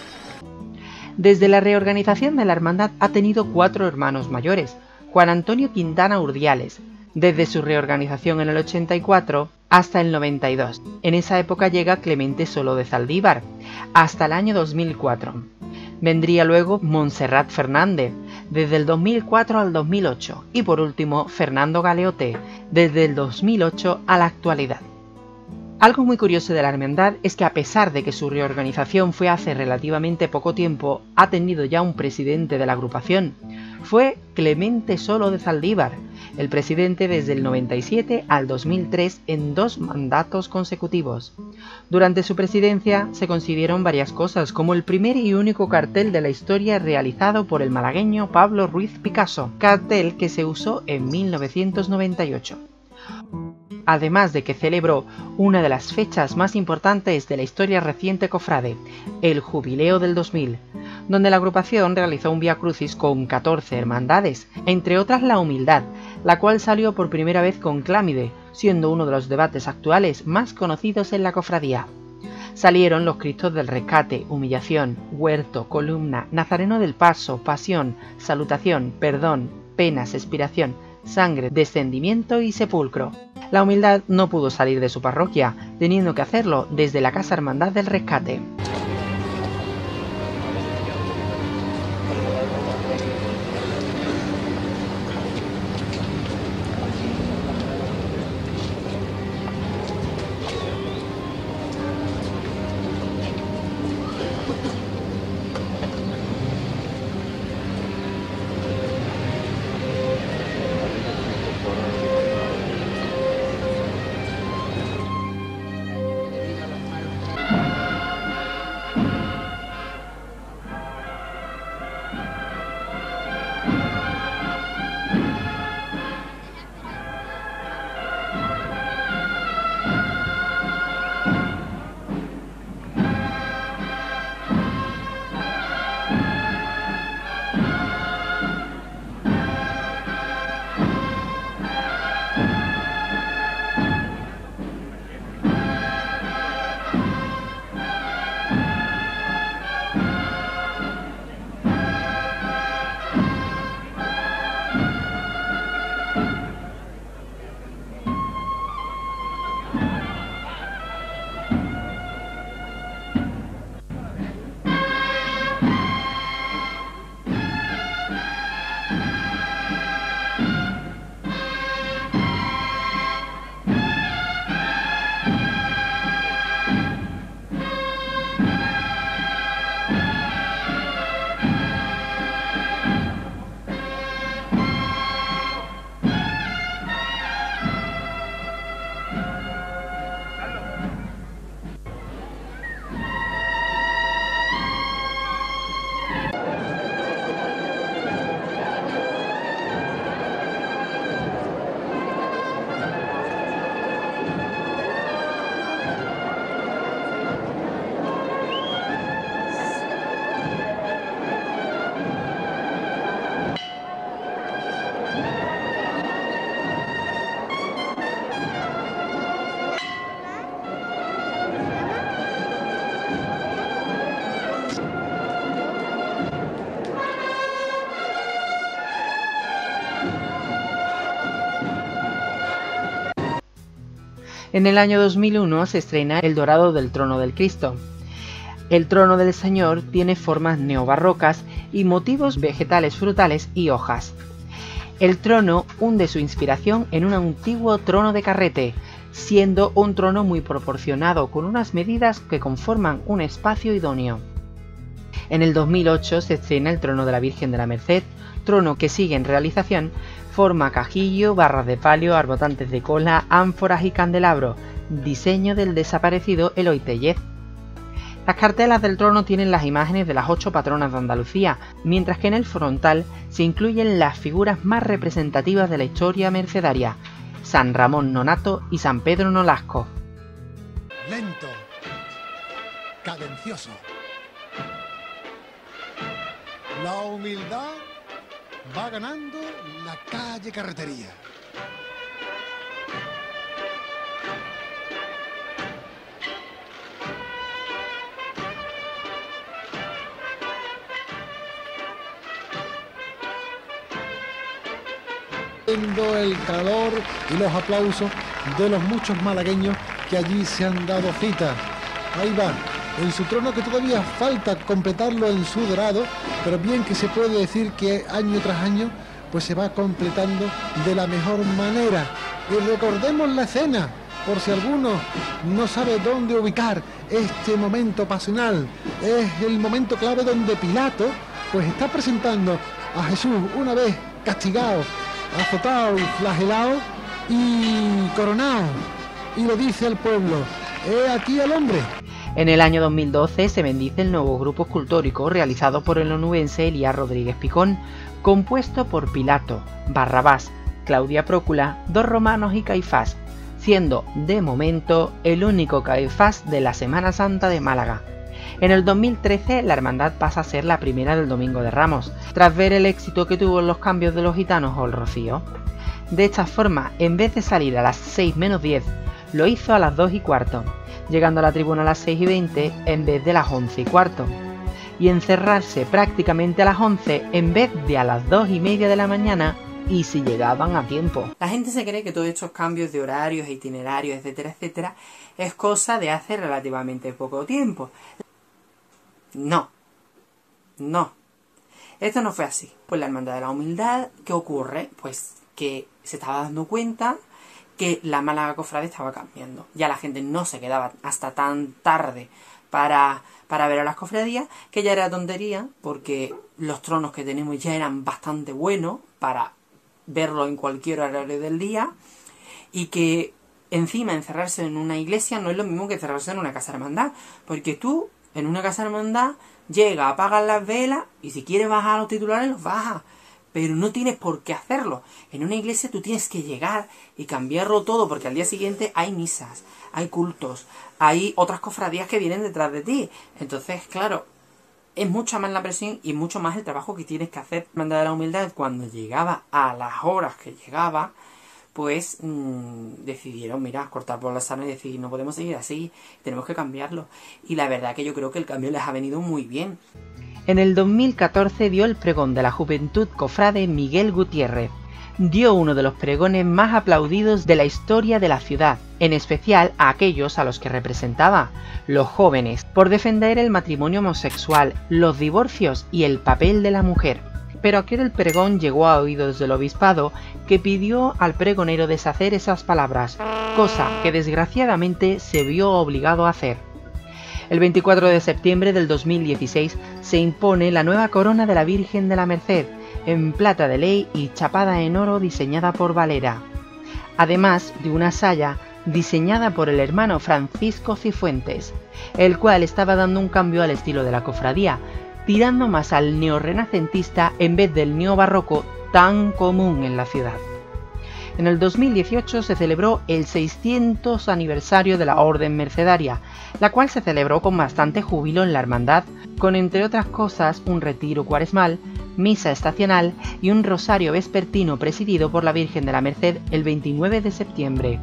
Desde la reorganización de la hermandad ha tenido cuatro hermanos mayores, Juan Antonio Quintana Urdiales, desde su reorganización en el ochenta y cuatro hasta el noventa y dos. En esa época llega Clemente Solo de Zaldívar, hasta el año dos mil cuatro. Vendría luego Montserrat Fernández, desde el dos mil cuatro al dos mil ocho, y por último Fernando Galeote, desde el dos mil ocho a la actualidad. Algo muy curioso de la hermandad es que a pesar de que su reorganización fue hace relativamente poco tiempo, ha tenido ya un presidente de la agrupación. Fue Clemente Solo de Zaldívar, el presidente desde el noventa y siete al dos mil tres en dos mandatos consecutivos. Durante su presidencia se consiguieron varias cosas, como el primer y único cartel de la historia realizado por el malagueño Pablo Ruiz Picasso, cartel que se usó en mil novecientos noventa y ocho. Además de que celebró una de las fechas más importantes de la historia reciente cofrade, el Jubileo del dos mil, donde la agrupación realizó un Vía Crucis con catorce hermandades, entre otras la Humildad, la cual salió por primera vez con Clámide, siendo uno de los debates actuales más conocidos en la cofradía. salieron los Cristos del Rescate, Humillación, Huerto, Columna, Nazareno del Paso, Pasión, Salutación, Perdón, Penas, Expiración, Sangre, Descendimiento y Sepulcro. La humildad no pudo salir de su parroquia, teniendo que hacerlo desde la Casa Hermandad del Rescate. En el año dos mil uno se estrena El Dorado del Trono del Cristo. El trono del Señor tiene formas neobarrocas y motivos vegetales, frutales y hojas. El trono hunde su inspiración en un antiguo trono de carrete, siendo un trono muy proporcionado con unas medidas que conforman un espacio idóneo. En el dos mil ocho se estrena El Trono de la Virgen de la Merced, trono que sigue en realización, forma cajillo, barras de palio, arbotantes de cola, ánforas y candelabro, diseño del desaparecido Eloy Tellez. Las cartelas del trono tienen las imágenes de las ocho patronas de Andalucía, mientras que en el frontal se incluyen las figuras más representativas de la historia mercedaria, San Ramón Nonato y San Pedro Nolasco. Lento, cadencioso. La humildad va ganando la calle Carretería. Viendo el calor y los aplausos de los muchos malagueños que allí se han dado cita. Ahí va, en su trono, que todavía falta completarlo en su dorado, pero bien que se puede decir que año tras año pues se va completando de la mejor manera. Y recordemos la escena, por si alguno no sabe dónde ubicar este momento pasional. Es el momento clave donde Pilato pues está presentando a Jesús una vez castigado, azotado y flagelado y coronado, y le dice al pueblo: he aquí al hombre. En el año dos mil doce se bendice el nuevo grupo escultórico realizado por el onubense Elías Rodríguez Picón, compuesto por Pilato, Barrabás, Claudia Prócula, dos romanos y Caifás, siendo de momento el único Caifás de la Semana Santa de Málaga. En el dos mil trece la hermandad pasa a ser la primera del Domingo de Ramos, tras ver el éxito que tuvo en los cambios de los gitanos o el rocío. De esta forma, en vez de salir a las seis menos diez, lo hizo a las dos y cuarto. llegando a la tribuna a las seis y veinte en vez de las once y cuarto, y encerrarse prácticamente a las once en vez de a las dos y media de la mañana, y si llegaban a tiempo. La gente se cree que todos estos cambios de horarios, itinerarios, etcétera, etcétera, es cosa de hace relativamente poco tiempo. No, no. Esto no fue así. Pues la Hermandad de la Humildad, ¿qué ocurre? Pues que se estaba dando cuenta que la Málaga Cofrade estaba cambiando. Ya la gente no se quedaba hasta tan tarde para, para ver a las cofradías, que ya era tontería, porque los tronos que tenemos ya eran bastante buenos para verlo en cualquier horario del día, y que encima encerrarse en una iglesia no es lo mismo que encerrarse en una casa de hermandad, porque tú en una casa de hermandad llega, apagas las velas y si quieres bajar a los titulares los bajas, pero no tienes por qué hacerlo. En una iglesia tú tienes que llegar y cambiarlo todo, porque al día siguiente hay misas, hay cultos, hay otras cofradías que vienen detrás de ti. Entonces, claro, es mucha más la presión y mucho más el trabajo que tienes que hacer. Hermandad de la Humildad, cuando llegaba a las horas que llegaba, pues mmm, decidieron, mira, cortar por la sana y decidir, no podemos seguir así, tenemos que cambiarlo. Y la verdad que yo creo que el cambio les ha venido muy bien. En el dos mil catorce dio el pregón de la Juventud Cofrade Miguel Gutiérrez. Dio uno de los pregones más aplaudidos de la historia de la ciudad, en especial a aquellos a los que representaba, los jóvenes, por defender el matrimonio homosexual, los divorcios y el papel de la mujer. Pero aquel pregón llegó a oídos del obispado, que pidió al pregonero deshacer esas palabras, cosa que desgraciadamente se vio obligado a hacer. El veinticuatro de septiembre del dos mil dieciséis se impone la nueva corona de la Virgen de la Merced, en plata de ley y chapada en oro diseñada por Valera, además de una saya diseñada por el hermano Francisco Cifuentes, el cual estaba dando un cambio al estilo de la cofradía, tirando más al neorrenacentista en vez del neobarroco tan común en la ciudad. En el dos mil dieciocho se celebró el seiscientos aniversario de la Orden Mercedaria, la cual se celebró con bastante júbilo en la hermandad, con entre otras cosas un retiro cuaresmal, misa estacional y un rosario vespertino presidido por la Virgen de la Merced el veintinueve de septiembre.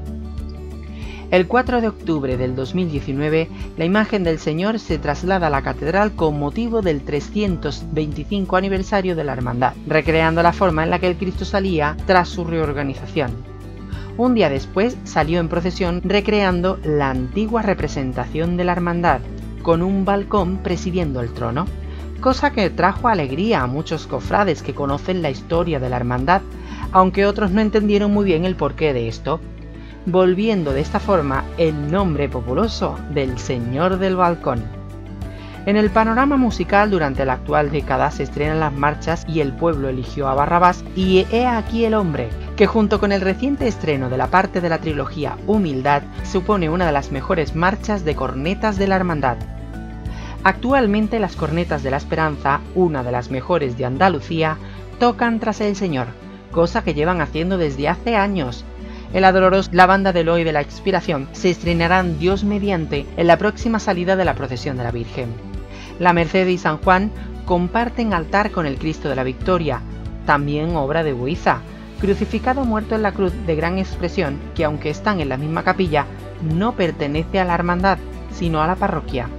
El cuatro de octubre del dos mil diecinueve, la imagen del Señor se traslada a la catedral con motivo del trescientos veinticinco aniversario de la hermandad, recreando la forma en la que el Cristo salía tras su reorganización. Un día después salió en procesión recreando la antigua representación de la hermandad, con un balcón presidiendo el trono, cosa que trajo alegría a muchos cofrades que conocen la historia de la hermandad, aunque otros no entendieron muy bien el porqué de esto, volviendo de esta forma el nombre populoso del Señor del Balcón. En el panorama musical durante la actual década se estrenan las marchas Y el pueblo eligió a Barrabás y He aquí el hombre, que junto con el reciente estreno de la parte de la trilogía Humildad supone una de las mejores marchas de cornetas de la hermandad. Actualmente las cornetas de la Esperanza, una de las mejores de Andalucía, tocan tras el Señor, cosa que llevan haciendo desde hace años. En la Dolorosa, la banda de Eloy de la Expiración se estrenarán Dios mediante en la próxima salida de la procesión de la Virgen. La Merced y San Juan comparten altar con el Cristo de la Victoria, también obra de Buiza, crucificado muerto en la cruz de Gran Expresión, que aunque están en la misma capilla, no pertenece a la hermandad, sino a la parroquia.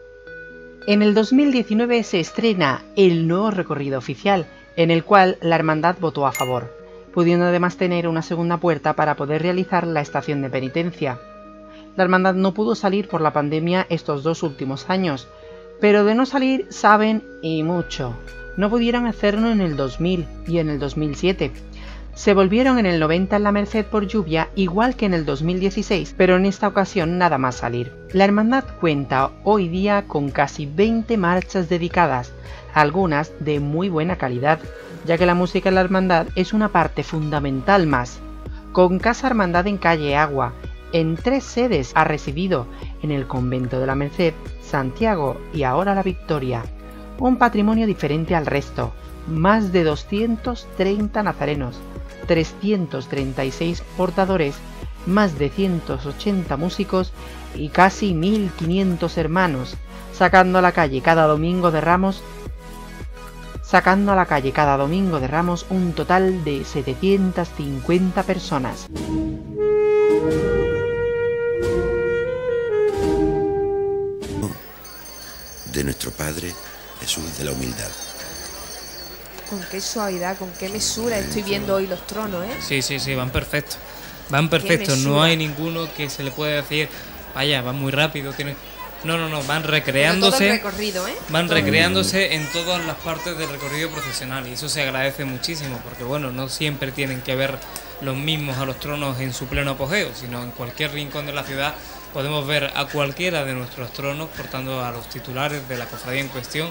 En el dos mil diecinueve se estrena el nuevo recorrido oficial, en el cual la hermandad votó a favor, pudiendo además tener una segunda puerta para poder realizar la estación de penitencia. La hermandad no pudo salir por la pandemia estos dos últimos años, pero de no salir saben y mucho. No pudieron hacerlo en el dos mil y en el dos mil siete. Se volvieron en el noventa en la Merced por lluvia, igual que en el dos mil dieciséis, pero en esta ocasión nada más salir. La hermandad cuenta hoy día con casi veinte marchas dedicadas, algunas de muy buena calidad, ya que la música en la hermandad es una parte fundamental más. Con Casa Hermandad en calle Agua, en tres sedes ha residido, en el Convento de la Merced, Santiago y ahora la Victoria. Un patrimonio diferente al resto, más de doscientos treinta nazarenos, trescientos treinta y seis portadores, más de ciento ochenta músicos y casi mil quinientos hermanos, sacando a la calle cada domingo de Ramos sacando a la calle cada domingo de Ramos un total de setecientas cincuenta personas. de nuestro Padre Jesús de la Humildad. Con qué suavidad, con qué mesura estoy viendo hoy los tronos, ¿eh? Sí, sí, sí, van perfectos. Van perfectos, no hay ninguno que se le pueda decir, vaya, van muy rápido, tienen... No, no, no, van recreándose. Todo el recorrido, ¿eh? Van todo recreándose en todas las partes del recorrido procesional y eso se agradece muchísimo porque, bueno, no siempre tienen que ver los mismos a los tronos en su pleno apogeo, sino en cualquier rincón de la ciudad podemos ver a cualquiera de nuestros tronos portando a los titulares de la cofradía en cuestión.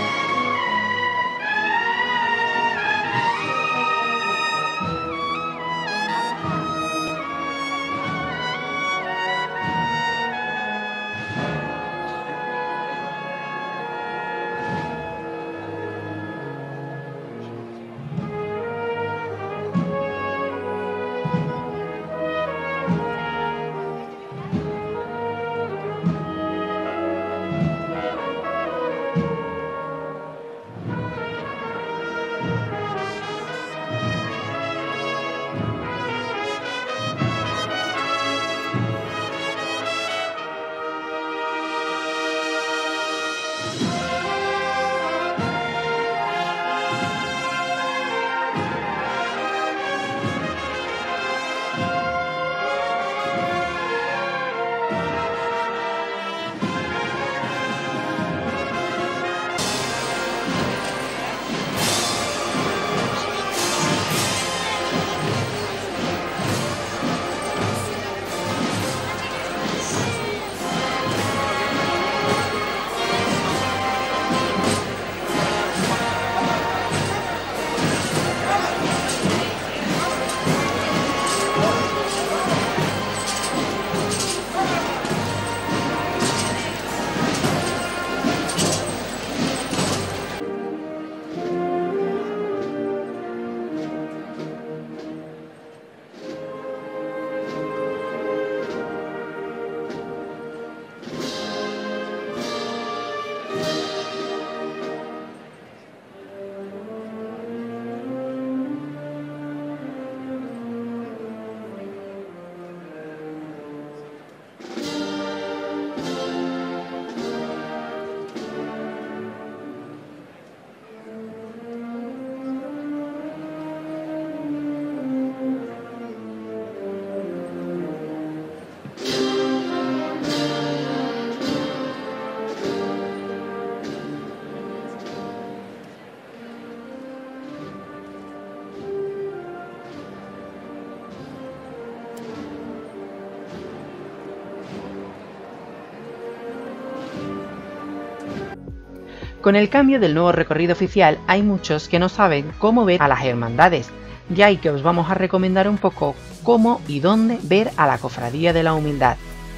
Con el cambio del nuevo recorrido oficial hay muchos que no saben cómo ver a las hermandades, y ahí que os vamos a recomendar un poco cómo y dónde ver a la Cofradía de la Humildad.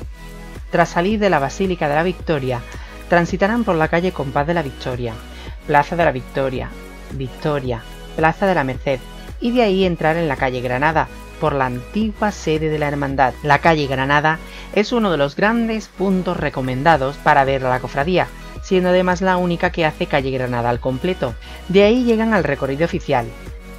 Tras salir de la Basílica de la Victoria, transitarán por la calle Compás de la Victoria, Plaza de la Victoria, Victoria, Plaza de la Merced, y de ahí entrar en la calle Granada, por la antigua sede de la hermandad. La calle Granada es uno de los grandes puntos recomendados para ver a la cofradía, siendo además la única que hace calle Granada al completo. De ahí llegan al recorrido oficial.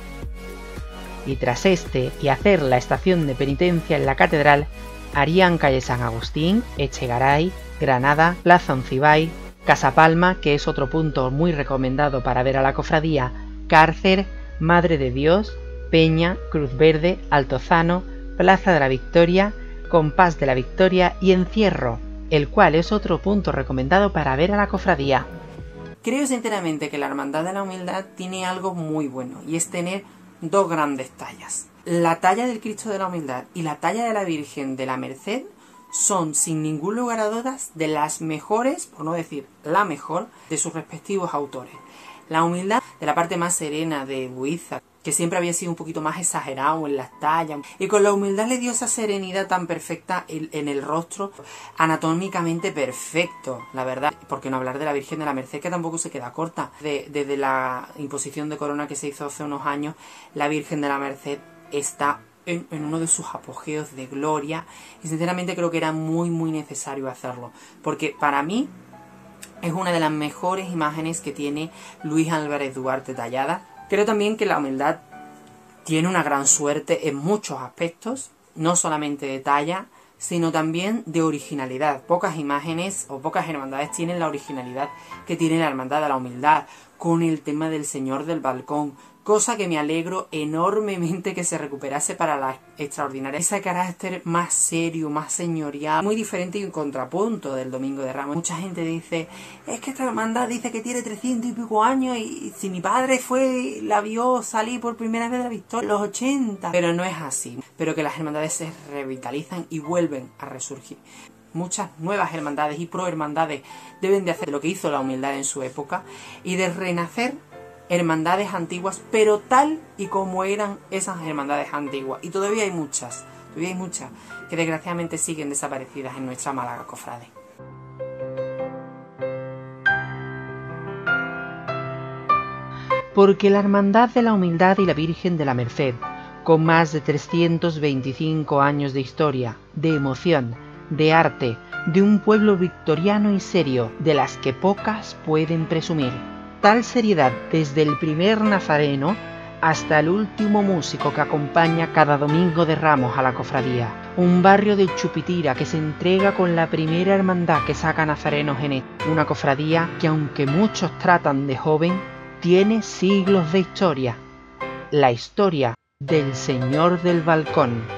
Y tras este y hacer la estación de penitencia en la catedral, harían calle San Agustín, Echegaray, Granada, Plaza Oncibay, Casa Palma, que es otro punto muy recomendado para ver a la cofradía, Cárcer, Madre de Dios, Peña, Cruz Verde, Altozano, Plaza de la Victoria, Compás de la Victoria y Encierro, el cual es otro punto recomendado para ver a la cofradía. Creo sinceramente que la Hermandad de la Humildad tiene algo muy bueno, y es tener dos grandes tallas. La talla del Cristo de la Humildad y la talla de la Virgen de la Merced son, sin ningún lugar a dudas, de las mejores, por no decir la mejor, de sus respectivos autores. La Humildad, de la parte más serena de Buiza, que siempre había sido un poquito más exagerado en las tallas, y con la humildad le dio esa serenidad tan perfecta en el rostro, anatómicamente perfecto, la verdad. Porque no hablar de la Virgen de la Merced, que tampoco se queda corta. De, desde la imposición de corona que se hizo hace unos años, la Virgen de la Merced está en, en uno de sus apogeos de gloria, y sinceramente creo que era muy muy necesario hacerlo, porque para mí es una de las mejores imágenes que tiene Luis Álvarez Duarte tallada. Creo también que la humildad tiene una gran suerte en muchos aspectos, no solamente de talla, sino también de originalidad. Pocas imágenes o pocas hermandades tienen la originalidad que tiene la Hermandad de la Humildad, con el tema del Señor del Balcón, cosa que me alegro enormemente que se recuperase para la extraordinaria. Ese carácter más serio, más señorial, muy diferente y un contrapunto del Domingo de Ramos. Mucha gente dice, es que esta hermandad dice que tiene trescientos y pico años y si mi padre fue, la vio salir por primera vez de la Victoria en los ochenta. Pero no es así, pero que las hermandades se revitalizan y vuelven a resurgir. Muchas nuevas hermandades y prohermandades deben de hacer lo que hizo la Humildad en su época y de renacer hermandades antiguas, pero tal y como eran esas hermandades antiguas. Y todavía hay muchas, todavía hay muchas que desgraciadamente siguen desaparecidas en nuestra Málaga cofrade. Porque la Hermandad de la Humildad y la Virgen de la Merced, con más de trescientos veinticinco años de historia, de emoción, de arte, de un pueblo victoriano y serio, de las que pocas pueden presumir. Tal seriedad desde el primer nazareno hasta el último músico que acompaña cada Domingo de Ramos a la cofradía. Un barrio de Chupitira que se entrega con la primera hermandad que saca nazarenos en él. Una cofradía que, aunque muchos tratan de joven, tiene siglos de historia. La historia del Señor del Balcón.